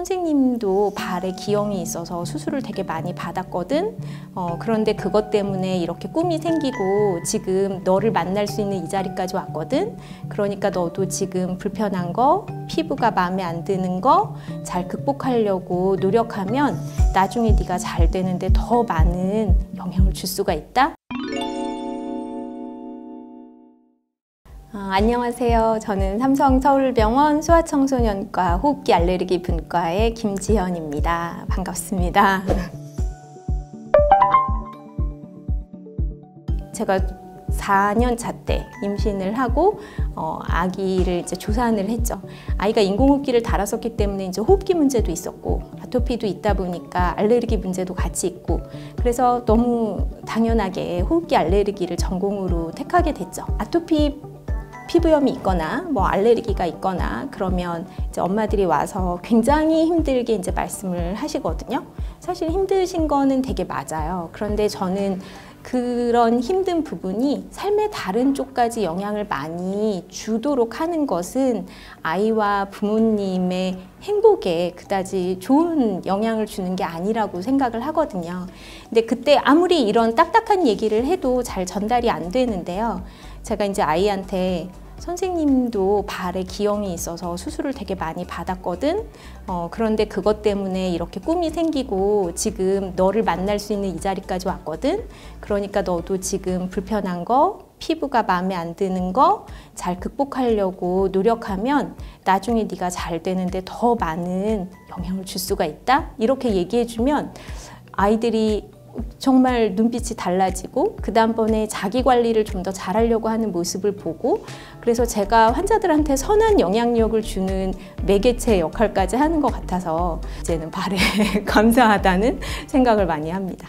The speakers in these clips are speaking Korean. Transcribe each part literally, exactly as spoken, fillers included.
선생님도 발에 기형이 있어서 수술을 되게 많이 받았거든. 어, 그런데 그것 때문에 이렇게 꿈이 생기고 지금 너를 만날 수 있는 이 자리까지 왔거든. 그러니까 너도 지금 불편한 거, 피부가 마음에 안 드는 거 잘 극복하려고 노력하면 나중에 네가 잘 되는데 더 많은 영향을 줄 수가 있다. 어, 안녕하세요. 저는 삼성서울병원 소아청소년과 호흡기 알레르기 분과의 김지현입니다. 반갑습니다. 제가 사 년 차 때 임신을 하고 어, 아기를 이제 조산을 했죠. 아이가 인공호흡기를 달았었기 때문에 이제 호흡기 문제도 있었고 아토피도 있다 보니까 알레르기 문제도 같이 있고, 그래서 너무 당연하게 호흡기 알레르기를 전공으로 택하게 됐죠. 아토피 피부염이 있거나 뭐 알레르기가 있거나 그러면 이제 엄마들이 와서 굉장히 힘들게 이제 말씀을 하시거든요. 사실 힘드신 거는 되게 맞아요. 그런데 저는 그런 힘든 부분이 삶의 다른 쪽까지 영향을 많이 주도록 하는 것은 아이와 부모님의 행복에 그다지 좋은 영향을 주는 게 아니라고 생각을 하거든요. 근데 그때 아무리 이런 딱딱한 얘기를 해도 잘 전달이 안 되는데요. 제가 이제 아이한테 선생님도 발에 기형이 있어서 수술을 되게 많이 받았거든. 어, 그런데 그것 때문에 이렇게 꿈이 생기고 지금 너를 만날 수 있는 이 자리까지 왔거든. 그러니까 너도 지금 불편한 거, 피부가 마음에 안 드는 거 잘 극복하려고 노력하면 나중에 네가 잘 되는데 더 많은 영향을 줄 수가 있다. 이렇게 얘기해주면 아이들이 정말 눈빛이 달라지고 그 다음번에 자기 관리를 좀 더 잘하려고 하는 모습을 보고, 그래서 제가 환자들한테 선한 영향력을 주는 매개체 역할까지 하는 것 같아서 이제는 발에 감사하다는 생각을 많이 합니다.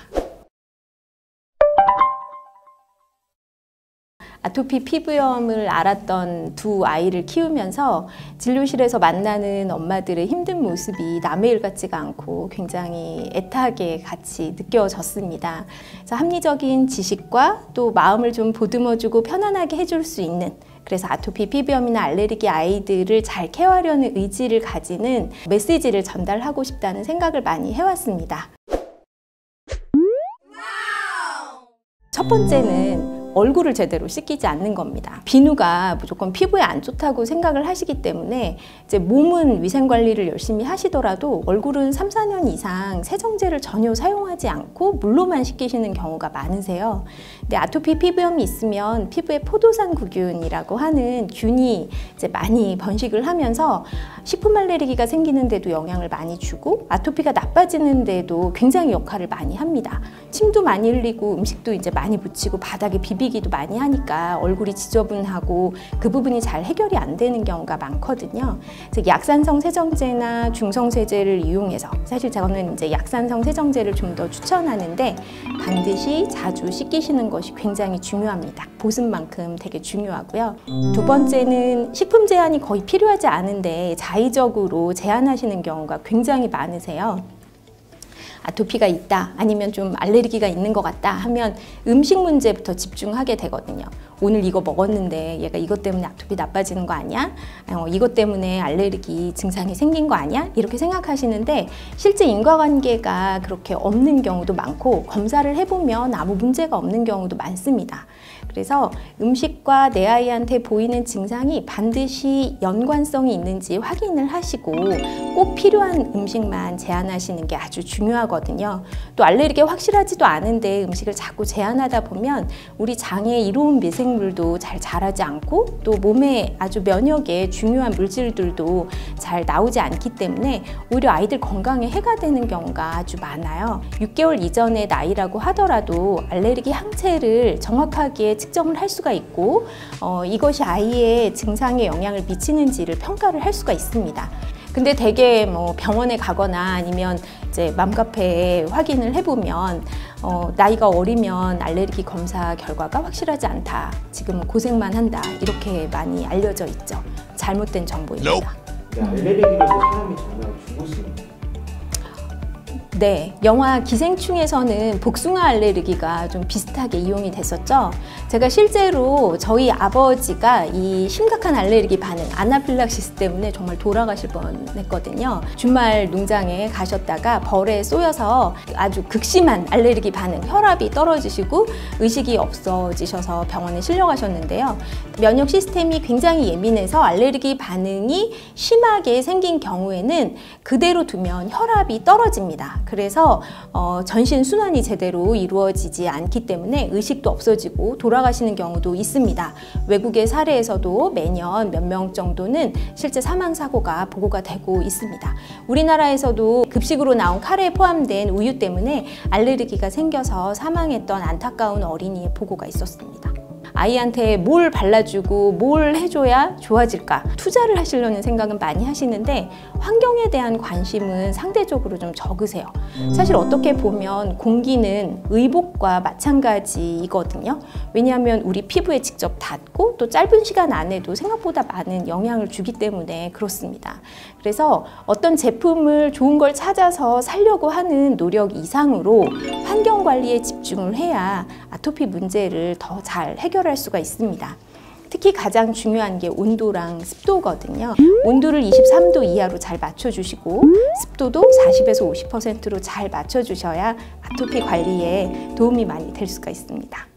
아토피 피부염을 앓았던 두 아이를 키우면서 진료실에서 만나는 엄마들의 힘든 모습이 남의 일 같지가 않고 굉장히 애타게 같이 느껴졌습니다. 그래서 합리적인 지식과 또 마음을 좀 보듬어주고 편안하게 해줄 수 있는, 그래서 아토피 피부염이나 알레르기 아이들을 잘 케어하려는 의지를 가지는 메시지를 전달하고 싶다는 생각을 많이 해왔습니다. 첫 번째는 얼굴을 제대로 씻기지 않는 겁니다. 비누가 무조건 피부에 안 좋다고 생각을 하시기 때문에 이제 몸은 위생관리를 열심히 하시더라도 얼굴은 삼, 사 년 이상 세정제를 전혀 사용하지 않고 물로만 씻기시는 경우가 많으세요. 근데 아토피 피부염이 있으면 피부에 포도상구균이라고 하는 균이 이제 많이 번식을 하면서 식품 알레르기가 생기는데도 영향을 많이 주고 아토피가 나빠지는데도 굉장히 역할을 많이 합니다. 침도 많이 흘리고 음식도 이제 많이 묻히고 바닥에 비비기도 많이 하니까 얼굴이 지저분하고 그 부분이 잘 해결이 안 되는 경우가 많거든요. 그래서 약산성 세정제나 중성 세제를 이용해서, 사실 저는 이제 약산성 세정제를 좀 더 추천하는데 반드시 자주 씻기시는 것이 굉장히 중요합니다. 보습만큼 되게 중요하고요. 두 번째는 식품 제한이 거의 필요하지 않은데 자의적으로 제한하시는 경우가 굉장히 많으세요. 아토피가 있다, 아니면 좀 알레르기가 있는 것 같다 하면 음식 문제부터 집중하게 되거든요. 오늘 이거 먹었는데 얘가 이것 때문에 아토피 나빠지는 거 아니야? 어, 이것 때문에 알레르기 증상이 생긴 거 아니야? 이렇게 생각하시는데 실제 인과관계가 그렇게 없는 경우도 많고 검사를 해보면 아무 문제가 없는 경우도 많습니다. 그래서 음식과 내 아이한테 보이는 증상이 반드시 연관성이 있는지 확인을 하시고 꼭 필요한 음식만 제한하시는 게 아주 중요하거든요. 또 알레르기가 확실하지도 않은데 음식을 자꾸 제한하다 보면 우리 장에 이로운 미생물도 잘 자라지 않고 또 몸에 아주 면역에 중요한 물질들도 잘 나오지 않기 때문에 오히려 아이들 건강에 해가 되는 경우가 아주 많아요. 육 개월 이전의 나이라고 하더라도 알레르기 항체를 정확하게 측정을 할 수가 있고 어, 이것이 아이의 증상에 영향을 미치는지를 평가를 할 수가 있습니다. 근데 대개 뭐 병원에 가거나 아니면 이제 맘카페에 확인을 해보면 어, 나이가 어리면 알레르기 검사 결과가 확실하지 않다, 지금 고생만 한다, 이렇게 많이 알려져 있죠. 잘못된 정보입니다. 알레르기로 사람이 정말 죽을 수 있나요? 네, 영화 기생충에서는 복숭아 알레르기가 좀 비슷하게 이용이 됐었죠. 제가 실제로 저희 아버지가 이 심각한 알레르기 반응, 아나필락시스 때문에 정말 돌아가실 뻔했거든요. 주말 농장에 가셨다가 벌에 쏘여서 아주 극심한 알레르기 반응, 혈압이 떨어지시고 의식이 없어지셔서 병원에 실려가셨는데요. 면역 시스템이 굉장히 예민해서 알레르기 반응이 심하게 생긴 경우에는 그대로 두면 혈압이 떨어집니다. 그래서 어, 전신 순환이 제대로 이루어지지 않기 때문에 의식도 없어지고 돌아가시는 경우도 있습니다. 외국의 사례에서도 매년 몇 명 정도는 실제 사망 사고가 보고가 되고 있습니다. 우리나라에서도 급식으로 나온 카레에 포함된 우유 때문에 알레르기가 생겨서 사망했던 안타까운 어린이의 보고가 있었습니다. 아이한테 뭘 발라주고 뭘 해줘야 좋아질까? 투자를 하시려는 생각은 많이 하시는데 환경에 대한 관심은 상대적으로 좀 적으세요. 사실 어떻게 보면 공기는 의복과 마찬가지이거든요. 왜냐하면 우리 피부에 직접 닿고 또 짧은 시간 안에도 생각보다 많은 영향을 주기 때문에 그렇습니다. 그래서 어떤 제품을 좋은 걸 찾아서 사려고 하는 노력 이상으로 환경 관리에 집중을 해야 아토피 문제를 더 잘 해결할 수가 있습니다. 특히 가장 중요한 게 온도랑 습도거든요. 온도를 이십삼 도 이하로 잘 맞춰주시고 습도도 사십에서 오십 퍼센트로 잘 맞춰주셔야 아토피 관리에 도움이 많이 될 수가 있습니다.